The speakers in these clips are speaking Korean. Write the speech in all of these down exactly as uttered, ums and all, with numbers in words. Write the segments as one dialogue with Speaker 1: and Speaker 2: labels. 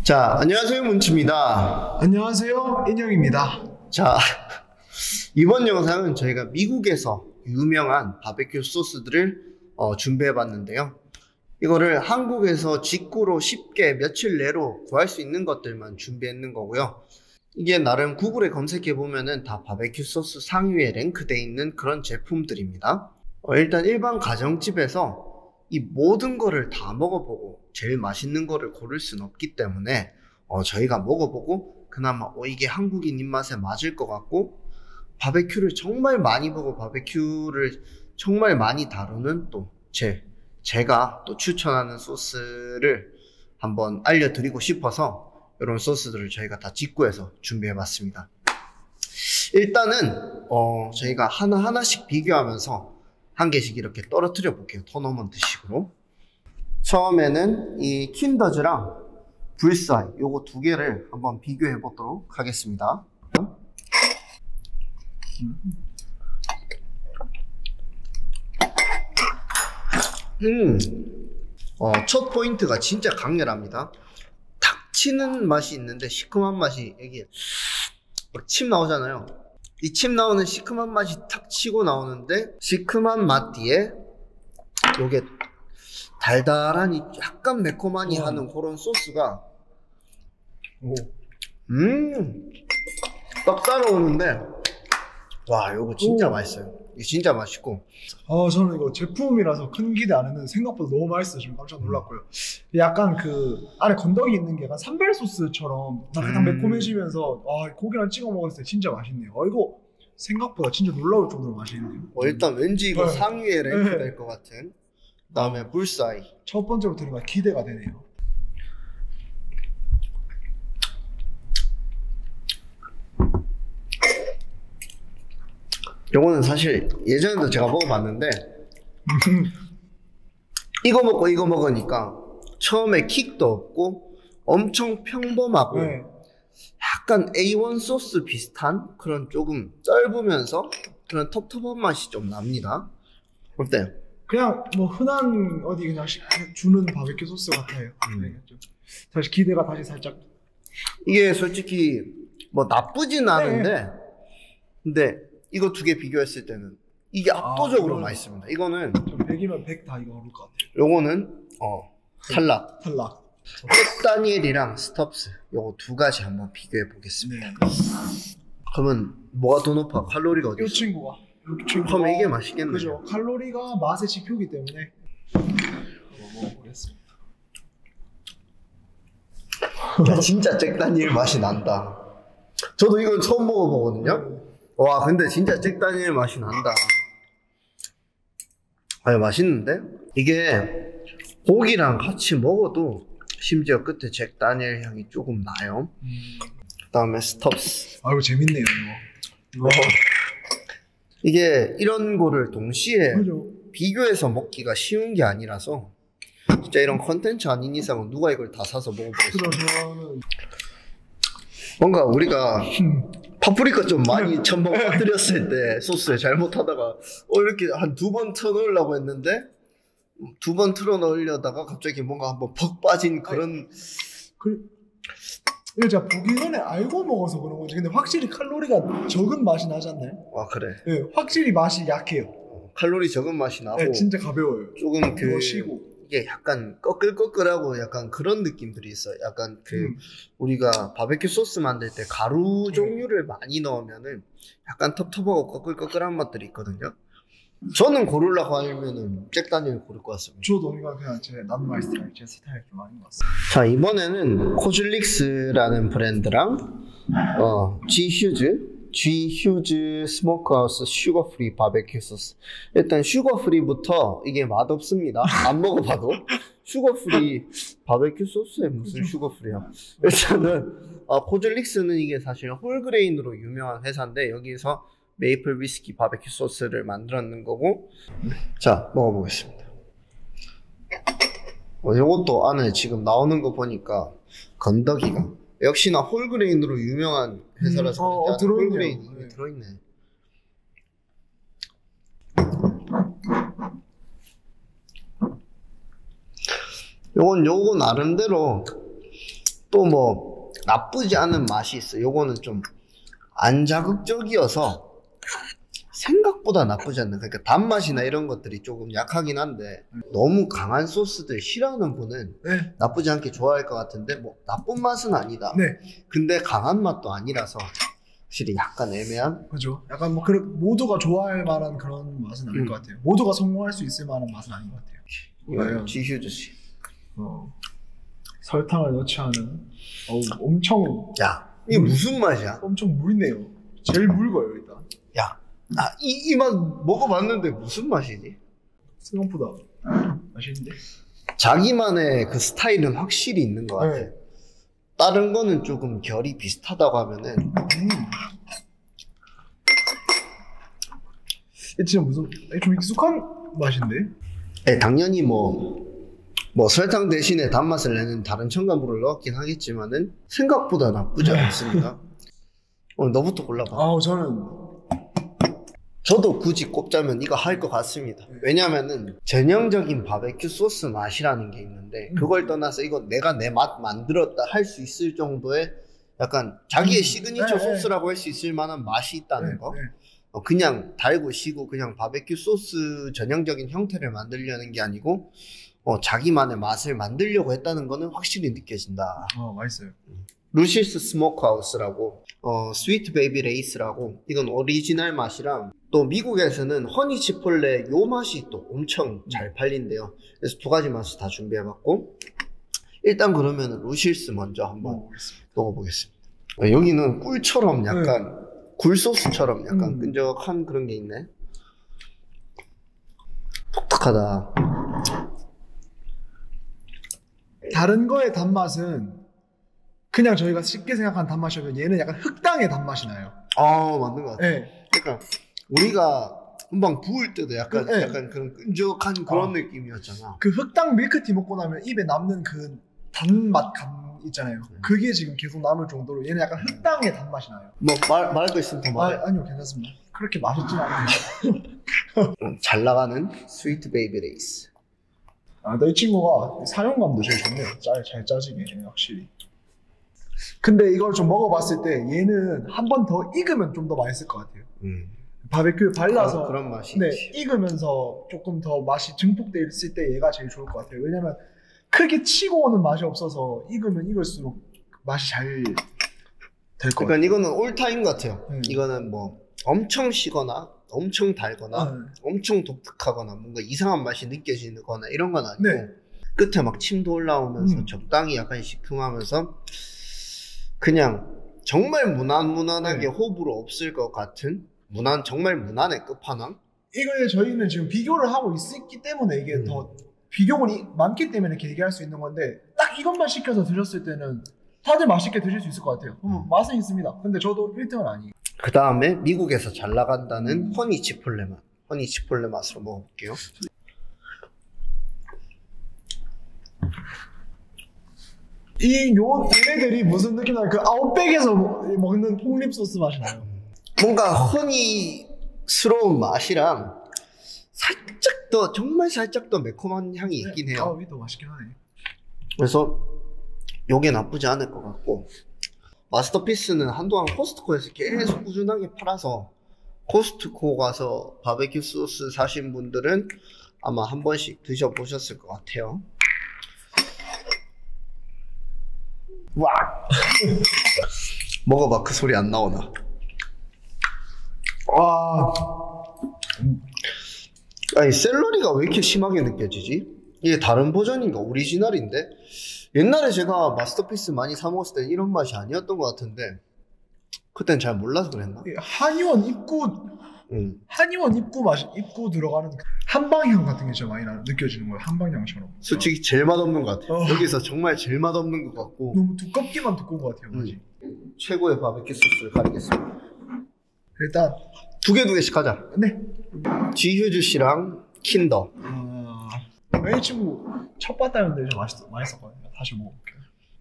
Speaker 1: 자, 안녕하세요, 문치입니다.
Speaker 2: 안녕하세요, 인형입니다.
Speaker 1: 자, 이번 영상은 저희가 미국에서 유명한 바베큐 소스들을 어, 준비해 봤는데요. 이거를 한국에서 직구로 쉽게 며칠 내로 구할 수 있는 것들만 준비했는 거고요. 이게 나름 구글에 검색해 보면은 다 바베큐 소스 상위에 랭크되어 있는 그런 제품들입니다. 어, 일단 일반 가정집에서 이 모든 거를 다 먹어보고 제일 맛있는 거를 고를 수는 없기 때문에 어, 저희가 먹어보고 그나마 어, 이게 한국인 입맛에 맞을 것 같고 바베큐를 정말 많이 보고 바베큐를 정말 많이 다루는 또 제, 제가 또 추천하는 소스를 한번 알려드리고 싶어서 이런 소스들을 저희가 다 직구해서 준비해봤습니다. 일단은 어, 저희가 하나하나씩 비교하면서 한 개씩 이렇게 떨어뜨려 볼게요. 토너먼트식으로. 처음에는 이 킨더즈랑 불사이 요거 두 개를 한번 비교해 보도록 하겠습니다. 음, 어, 첫 포인트가 진짜 강렬합니다. 탁 치는 맛이 있는데 시큼한 맛이 여기 막 침 나오잖아요. 이 침 나오는 시큼한 맛이 탁 치고 나오는데 시큼한 맛 뒤에 요게 달달하니 약간 매콤하니 와. 하는 그런 소스가 오. 음, 딱 따라오는데 와, 요거 진짜 오. 맛있어요. 이거 진짜 맛있고.
Speaker 2: 아, 저는 이거 제품이라서 큰 기대 안 했는데 생각보다 너무 맛있어요. 지금 깜짝 놀랐고요. 약간 그 안에 건더기 있는 게 약간 산발 소스처럼 딱 매콤해지면서 아, 고기랑 찍어 먹었을 때 진짜 맛있네요. 아, 이거 생각보다 진짜 놀라울 정도로 맛있네요.
Speaker 1: 어, 일단 왠지 이거 네. 상위에 랭크 될 것
Speaker 2: 네.
Speaker 1: 같은. 그 다음에 불사이.
Speaker 2: 첫 번째로 들으니까 기대가 되네요.
Speaker 1: 요거는 사실 예전에도 제가 먹어봤는데 이거 먹고 이거 먹으니까 처음에 킥도 없고 엄청 평범하고 네. 약간 에이 원 소스 비슷한 그런 조금 떫으면서 그런 텁텁한 맛이 좀 납니다. 어때요?
Speaker 2: 그냥 뭐 흔한 어디 그냥 주는 바베큐 소스 같아요. 음. 네, 사실 기대가 다시 살짝.
Speaker 1: 이게 솔직히 뭐 나쁘진 않은데 네. 근데 이거 두 개 비교했을 때는 이게 압도적으로 아, 맛있습니다. 이거는
Speaker 2: 백이면 백 다 이거 오를 것 같아요.
Speaker 1: 요거는 어 탈락.
Speaker 2: 탈락.
Speaker 1: 잭 다니엘이랑 스톱스 요거 두 가지 한번 비교해 보겠습니다. 네. 그러면 뭐가 더 높아? 칼로리가 어디 있어?
Speaker 2: 이 친구가. 이 친구가.
Speaker 1: 그러면 이게 맛있겠네요.
Speaker 2: 그죠. 칼로리가 맛의 지표이기 때문에 한번 먹어보겠습니다.
Speaker 1: 야, 진짜 잭 다니엘 맛이 난다. 저도 이건 처음 먹어보거든요. 네. 와, 근데 진짜 잭 다니엘 맛이 난다. 아니, 맛있는데? 이게 고기랑 같이 먹어도 심지어 끝에 잭 다니엘 향이 조금 나요. 음. 그 다음에 스톱스.
Speaker 2: 아이고, 재밌네요, 이거.
Speaker 1: 어. 이게 이런 거를 동시에
Speaker 2: 그죠.
Speaker 1: 비교해서 먹기가 쉬운 게 아니라서 진짜 이런 컨텐츠 아닌 이상은 누가 이걸 다 사서 먹어보겠어요. 뭔가 우리가 파프리카 좀 많이 첨벙 빠뜨렸을 때 소스에 잘못하다가 어 이렇게 한 두 번 틀어 넣으려고 했는데 두 번 틀어 넣으려다가 갑자기 뭔가 한번 퍽 빠진 그런.
Speaker 2: 그 이거 제가 보기 전에 알고 먹어서 그런 거지. 근데 확실히 칼로리가 적은 맛이 나지 않나요?
Speaker 1: 아, 그래.
Speaker 2: 네, 확실히 맛이 약해요.
Speaker 1: 어, 칼로리 적은 맛이 나고.
Speaker 2: 네, 진짜 가벼워요.
Speaker 1: 조금 그
Speaker 2: 멋이고.
Speaker 1: 이게 약간 꺼끌꺼끌하고 약간 그런 느낌들이 있어요. 약간 그 음. 우리가 바베큐 소스 만들 때 가루 종류를 많이 넣으면은 약간 텁텁하고 꺼끌꺼끌한 맛들이 있거든요. 저는 고르려고 하면은 잭 다니엘 고를 것 같습니다.
Speaker 2: 저도 이거 그냥 제 남마이 스타일, 제 스타일 좀 아닌 것 같습니다.
Speaker 1: 자, 이번에는 코즐릭스라는 브랜드랑 어, G 휴즈 G 휴즈 스모크하우스 슈거 프리 바베큐 소스. 일단 슈거 프리부터 이게 맛없습니다. 안 먹어봐도 슈거 프리 바베큐 소스에 무슨 슈거 프리야. 일단은 어, 코즐릭스는 이게 사실 홀그레인으로 유명한 회사인데 여기서 메이플 위스키 바베큐 소스를 만들었는 거고. 자, 먹어보겠습니다. 어, 이것도 안에 지금 나오는 거 보니까 건더기가 역시나 홀그레인으로 유명한 회사라서
Speaker 2: 음, 어, 어,
Speaker 1: 홀그레인이
Speaker 2: 네.
Speaker 1: 들어있네. 요건 요거 나름대로 또 뭐 나쁘지 않은 맛이 있어. 요거는 좀 안 자극적이어서 생각보다 나쁘지 않는, 그러니까 단맛이나 이런 것들이 조금 약하긴 한데 너무 강한 소스들 싫어하는 분은
Speaker 2: 네.
Speaker 1: 나쁘지 않게 좋아할 것 같은데 뭐 나쁜 맛은 아니다.
Speaker 2: 네.
Speaker 1: 근데 강한 맛도 아니라서 확실히 약간 애매한.
Speaker 2: 그죠. 약간 뭐 그런 모두가 좋아할 만한 그런 맛은 아닐
Speaker 1: 음.
Speaker 2: 것 같아요. 모두가 성공할 수 있을 만한 맛은 아닌 것 같아요.
Speaker 1: 이거 지휴즈 씨.
Speaker 2: 어, 설탕을 넣지 않은 어우, 엄청
Speaker 1: 야, 이게 무슨 맛이야?
Speaker 2: 엄청 묽네요. 제일 묽어요 일단.
Speaker 1: 야, 아, 이, 이 맛 먹어봤는데 무슨 맛이지?
Speaker 2: 생각보다 맛있는데.
Speaker 1: 자기만의 그 스타일은 확실히 있는 것 같아.
Speaker 2: 네.
Speaker 1: 다른 거는 조금 결이 비슷하다고 하면은
Speaker 2: 음. 이게 진짜 무슨 좀 익숙한 맛인데.
Speaker 1: 네, 당연히 뭐, 뭐 설탕 대신에 단맛을 내는 다른 첨가물을 넣었긴 하겠지만은 생각보다 나쁘지 않습니다. 어, 너부터 골라봐.
Speaker 2: 아우 저는
Speaker 1: 저도 굳이 꼽자면 이거 할 것 같습니다. 왜냐면은 전형적인 바베큐 소스 맛이라는 게 있는데 그걸 떠나서 이거 내가 내 맛 만들었다 할 수 있을 정도의 약간 자기의 시그니처
Speaker 2: 네, 네.
Speaker 1: 소스라고 할 수 있을 만한 맛이 있다는
Speaker 2: 네,
Speaker 1: 거.
Speaker 2: 네.
Speaker 1: 어, 그냥 달고 시고 그냥 바베큐 소스 전형적인 형태를 만들려는 게 아니고 어, 자기만의 맛을 만들려고 했다는 거는 확실히 느껴진다.
Speaker 2: 어 맛있어요.
Speaker 1: 루시스 스모크하우스라고 어, 스위트 베이비 레이스라고 이건 오리지널 맛이랑 또 미국에서는 허니 치폴레 요 맛이 또 엄청 잘 팔린대요. 그래서 두 가지 맛을 다 준비해봤고 일단 그러면 루시스 먼저 한번
Speaker 2: 먹어보겠습니다.
Speaker 1: 먹어보겠습니다. 어, 여기는 꿀처럼 약간 굴소스처럼 약간
Speaker 2: 음.
Speaker 1: 끈적한 그런 게 있네. 독특하다.
Speaker 2: 다른 거의 단맛은 그냥 저희가 쉽게 생각하는 단맛이면 얘는 약간 흑당의 단맛이 나요.
Speaker 1: 아 맞는 것 같아.
Speaker 2: 네.
Speaker 1: 그러니까 우리가 금방 부을 때도 약간
Speaker 2: 네.
Speaker 1: 약간 그런 끈적한 그런
Speaker 2: 어.
Speaker 1: 느낌이었잖아.
Speaker 2: 그 흑당 밀크티 먹고 나면 입에 남는 그 단맛 감 있잖아요.
Speaker 1: 음.
Speaker 2: 그게 지금 계속 남을 정도로 얘는 약간 흑당의 단맛이 나요.
Speaker 1: 뭐 말 말할 거 있으면 더 말해.
Speaker 2: 아, 아니요 괜찮습니다. 그렇게 맛있진 않아요.
Speaker 1: 음, 잘 나가는 스위트 베이비 레이스.
Speaker 2: 아, 근데 이 친구가 사용감도 제일 좋네요. 잘, 잘 짜지게 확실히. 근데 이걸 좀 먹어봤을 때 얘는 한 번 더 익으면 좀 더 맛있을 것 같아요.
Speaker 1: 음.
Speaker 2: 바베큐 발라서
Speaker 1: 그런, 그런 맛이
Speaker 2: 네,
Speaker 1: 있지.
Speaker 2: 익으면서 조금 더 맛이 증폭돼 있을 때 얘가 제일 좋을 것 같아요. 왜냐면 크게 치고 오는 맛이 없어서 익으면 익을수록 맛이 잘 될 것
Speaker 1: 그러니까
Speaker 2: 같아요.
Speaker 1: 이거는 올타임 같아요.
Speaker 2: 음.
Speaker 1: 이거는 뭐 엄청 시거나 엄청 달거나
Speaker 2: 아, 네.
Speaker 1: 엄청 독특하거나 뭔가 이상한 맛이 느껴지거나 이런 건 아니고
Speaker 2: 네.
Speaker 1: 끝에 막 침도 올라오면서
Speaker 2: 음.
Speaker 1: 적당히 약간 시큼하면서 그냥 정말 무난무난하게
Speaker 2: 네.
Speaker 1: 호불호 없을 것 같은 무난 정말 무난의 끝판왕.
Speaker 2: 이걸 저희는 지금 비교를 하고 있기 때문에 이게
Speaker 1: 음.
Speaker 2: 더 비교군이 많기 때문에 이렇게 얘기할 수 있는 건데 딱 이것만 시켜서 드셨을 때는 다들 맛있게 드실 수 있을 것 같아요. 음, 맛은 있습니다. 근데 저도 일 등은 아니에요.
Speaker 1: 그 다음에 미국에서 잘 나간다는 허니 치폴레 맛. 허니 치폴레 맛으로 먹어볼게요.
Speaker 2: 이 요 얘네들이 무슨 느낌 나요? 그 아웃백에서 먹- 먹는 폭립 소스 맛이 나요.
Speaker 1: 뭔가 허니스러운 맛이랑 살짝 더 정말 살짝 더 매콤한 향이 있긴 해요.
Speaker 2: 아, 도 맛있긴 하네.
Speaker 1: 그래서 요게 나쁘지 않을 것 같고 마스터피스는 한동안 코스트코에서 계속 꾸준하게 팔아서 코스트코 가서 바베큐 소스 사신 분들은 아마 한 번씩 드셔보셨을 것 같아요. 와 먹어봐. 그 소리 안 나오나?
Speaker 2: 와,
Speaker 1: 아니 샐러리가 왜 이렇게 심하게 느껴지지? 이게 다른 버전인가? 오리지널인데? 옛날에 제가 마스터피스 많이 사 먹었을 때 이런 맛이 아니었던 것 같은데 그땐 잘 몰라서 그랬나?
Speaker 2: 한의원 입구
Speaker 1: 응.
Speaker 2: 한의원 입구 맛 입구 들어가는 그 한방향 같은 게 진짜 많이 나, 느껴지는 거예요. 한방향처럼.
Speaker 1: 솔직히 제일 맛없는 것 같아요.
Speaker 2: 어.
Speaker 1: 여기서 정말 제일 맛없는 것 같고
Speaker 2: 너무 두껍기만 두꺼운 것 같아요. 맛이.
Speaker 1: 음. 최고의 바베큐 소스를 가리겠습니다.
Speaker 2: 일단
Speaker 1: 두 개 두 개씩 하자.
Speaker 2: 네.
Speaker 1: 지휴즈 씨랑 킨더.
Speaker 2: 아, 이 친구 첫 봤다는데 좀 맛있어 맛있었거든요. 다시 먹어볼게요.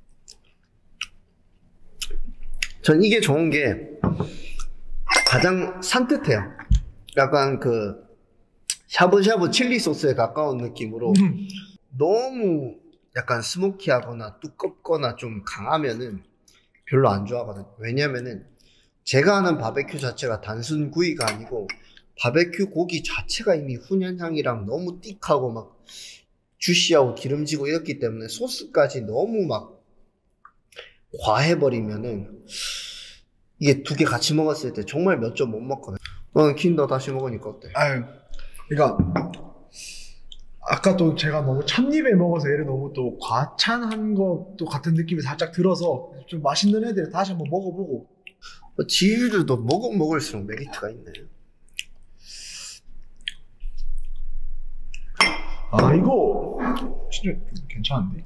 Speaker 1: 전 이게 좋은 게 가장 산뜻해요. 약간 그 샤브샤브 칠리 소스에 가까운 느낌으로
Speaker 2: 음.
Speaker 1: 너무 약간 스모키하거나 두껍거나 좀 강하면은 별로 안 좋아하거든요. 왜냐면은 제가 하는 바베큐 자체가 단순 구이가 아니고 바베큐 고기 자체가 이미 훈연향이랑 너무 띡하고 막 주시하고 기름지고 이렇기 때문에 소스까지 너무 막 과해버리면은 이게 두 개 같이 먹었을 때 정말 몇 점 못 먹거든요. 너는 킨더 다시 먹으니까 어때?
Speaker 2: 아유, 그러니까 아까 또 제가 너무 첫입에 먹어서 얘를 너무 또 과찬한 것도 같은 느낌이 살짝 들어서 좀 맛있는 애들 다시 한번 먹어보고.
Speaker 1: 지유들도 먹어 먹을수록 메리트가 있네.
Speaker 2: 아 이거 진짜 괜찮은데?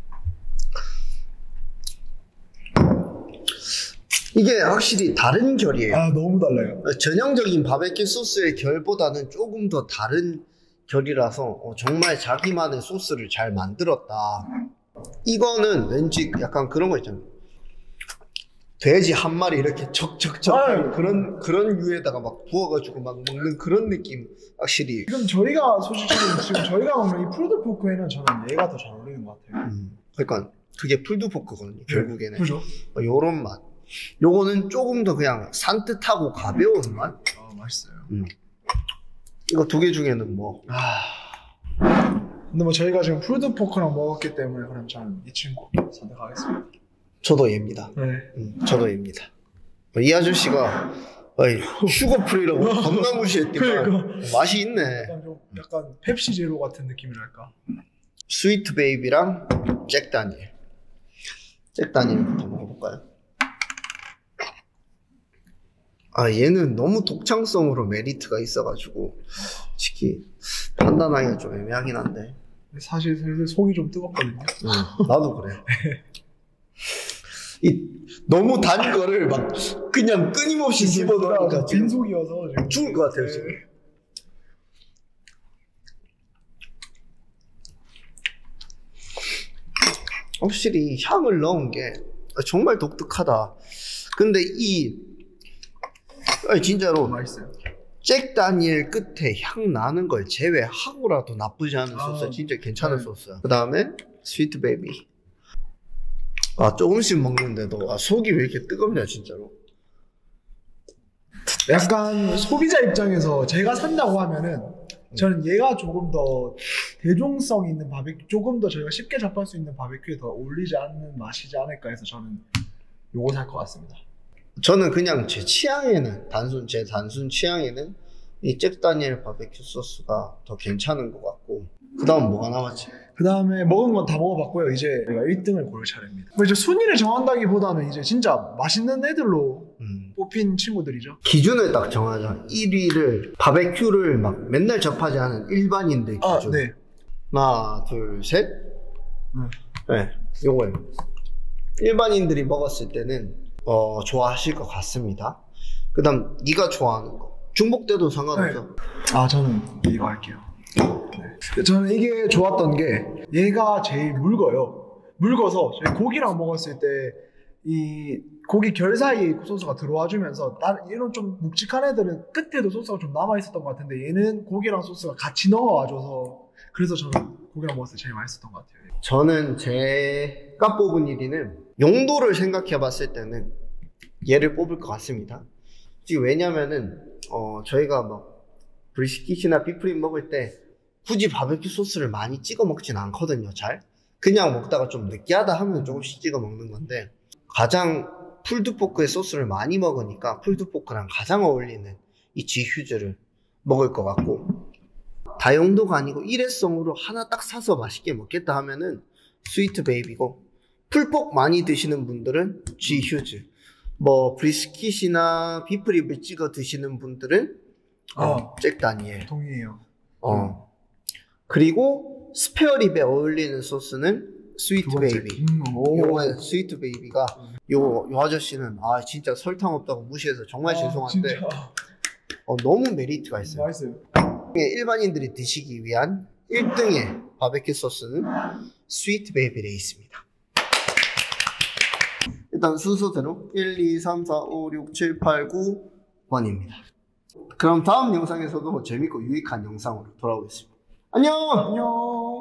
Speaker 1: 이게 확실히 다른 결이에요.
Speaker 2: 아 너무 달라요.
Speaker 1: 전형적인 바베큐 소스의 결보다는 조금 더 다른 결이라서 어, 정말 자기만의 소스를 잘 만들었다. 이거는 왠지 약간 그런 거 있잖아요. 돼지 한 마리 이렇게 척척척
Speaker 2: 아유.
Speaker 1: 그런 그런 유에다가 막 부어가지고 막 먹는 그런 느낌. 확실히.
Speaker 2: 지금 저희가 솔직히 지금 저희가 먹는 이 푸드 포크에는 저는 얘가 더 잘 어울리는 것 같아요.
Speaker 1: 음, 그러니까 그게 풀드포크거든요. 결국에는.
Speaker 2: 그죠?
Speaker 1: 어, 요런 맛. 요거는 조금 더 그냥 산뜻하고 가벼운 맛.
Speaker 2: 아 맛있어요.
Speaker 1: 음. 이거 두 개 중에는 뭐.
Speaker 2: 아. 근데 뭐 저희가 지금 푸드 포크랑 먹었기 때문에 그럼 저는 이 친구 선택하겠습니다.
Speaker 1: 저도 얘입니다.
Speaker 2: 네.
Speaker 1: 음, 저도 얘입니다. 어, 이 아저씨가 어이, 슈거프리라고 겁나 무시했지만
Speaker 2: 그러니까.
Speaker 1: 맛이 있네.
Speaker 2: 약간 좀 약간 펩시 제로 같은 느낌이랄까.
Speaker 1: 스위트 베이비랑 잭 다니엘. 잭 다니엘부터 먹어볼까요? 아 얘는 너무 독창성으로 메리트가 있어가지고 솔직히 판단하기가 좀 애매하긴 한데.
Speaker 2: 사실 슬슬 속이 좀 뜨겁거든요.
Speaker 1: 음, 나도 그래. 이 너무 단 거를 막 그냥 끊임없이 씹어넣으니까 지금
Speaker 2: 빈속이어서 지금
Speaker 1: 죽을 것 같아요 지금.
Speaker 2: 네.
Speaker 1: 확실히 향을 넣은 게 정말 독특하다. 근데 이 아니, 진짜로
Speaker 2: 맛있어요.
Speaker 1: 잭 다니엘 끝에 향 나는 걸 제외하고라도 나쁘지 않은
Speaker 2: 아,
Speaker 1: 소스. 진짜 괜찮은
Speaker 2: 네.
Speaker 1: 소스야. 그 다음에 스위트 베이비. 아 조금씩 먹는데도 아, 속이 왜 이렇게 뜨겁냐 진짜로.
Speaker 2: 약간 소비자 입장에서 제가 산다고 하면은 저는 얘가 조금 더 대중성 있는 바베큐, 조금 더 저희가 쉽게 접할 수 있는 바베큐에 더 어울리지 않는 맛이지 않을까 해서 저는 요거 살 것 같습니다.
Speaker 1: 저는 그냥 제 취향에는 단순 제 단순 취향에는 이 잭 다니엘 바베큐 소스가 더 괜찮은 것 같고. 그 다음 뭐가 남았지?
Speaker 2: 그 다음에 먹은 건 다 먹어봤고요. 이제 저희가 일 등을 고를 차례입니다. 뭐 이제 순위를 정한다기보다는 이제 진짜 맛있는 애들로
Speaker 1: 음.
Speaker 2: 뽑힌 친구들이죠.
Speaker 1: 기준을 딱 정하자. 일 위를 바베큐를 막 맨날 접하지 않은 일반인들 기준.
Speaker 2: 아, 네.
Speaker 1: 하나, 둘, 셋.
Speaker 2: 음.
Speaker 1: 네, 요거예요. 일반인들이 먹었을 때는 어, 좋아하실 것 같습니다. 그 다음 네가 좋아하는 거. 중복돼도 상관없어.
Speaker 2: 아, 저는 이거 할게요. 네. 저는 이게 좋았던 게 얘가 제일 묽어요. 묽어서 저희 고기랑 먹었을 때 이 고기 결 사이에 소스가 들어와 주면서 다른 이런 좀 묵직한 애들은 끝에도 소스가 좀 남아 있었던 것 같은데 얘는 고기랑 소스가 같이 넘어와 줘서 그래서 저는 고기랑 먹었을 때 제일 맛있었던 것 같아요.
Speaker 1: 저는 제가 뽑은 일 위는 용도를 생각해 봤을 때는 얘를 뽑을 것 같습니다. 지금 왜냐면은 어 저희가 막 브리스킷이나 비프림 먹을 때 굳이 바베큐 소스를 많이 찍어 먹진 않거든요. 잘 그냥 먹다가 좀 느끼하다 하면 조금씩 찍어 먹는 건데, 가장 풀드포크의 소스를 많이 먹으니까 풀드포크랑 가장 어울리는 이 지휴즈를 먹을 것 같고, 다용도가 아니고 일회성으로 하나 딱 사서 맛있게 먹겠다 하면은 스위트 베이비고, 풀포크 많이 드시는 분들은 지휴즈, 뭐 브리스킷이나 비프립을 찍어 드시는 분들은 어,
Speaker 2: 어,
Speaker 1: 잭 다니엘.
Speaker 2: 동의해요.
Speaker 1: 어. 그리고 스페어립에 어울리는 소스는 스위트
Speaker 2: 두 번째.
Speaker 1: 베이비.
Speaker 2: 음, 오.
Speaker 1: 요거는 스위트 베이비가, 요, 요 아저씨는 아 진짜 설탕 없다고 무시해서 정말
Speaker 2: 아,
Speaker 1: 죄송한데
Speaker 2: 진짜.
Speaker 1: 어, 너무 메리트가 있어요.
Speaker 2: 맛있어요.
Speaker 1: 일반인들이 드시기 위한 일 등의 바베큐 소스는 스위트 베이비에 있습니다. 일단 순서대로 일, 이, 삼, 사, 오, 육, 칠, 팔, 구 번입니다. 그럼 다음 영상에서도 재밌고 유익한 영상으로 돌아오겠습니다. 안녕!
Speaker 2: 안녕.